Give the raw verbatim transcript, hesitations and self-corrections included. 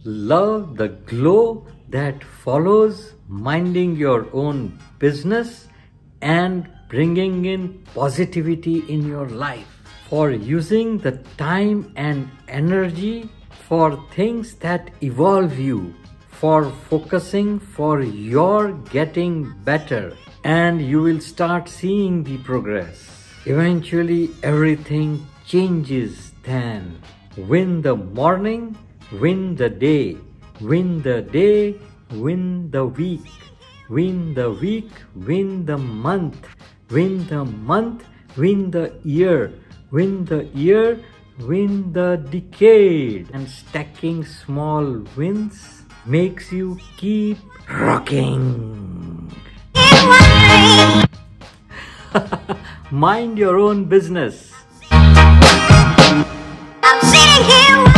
Love the glow that follows minding your own business and bringing in positivity in your life. For using the time and energy for things that evolve you, for focusing for your getting better, and you will start seeing the progress. Eventually everything changes then. Win the morning, win the day, win the day, win the week, win the week, win the month, win the month, win the year, win the year, win the decade. And stacking small wins makes you keep rocking. Mind your own business. I'm sitting here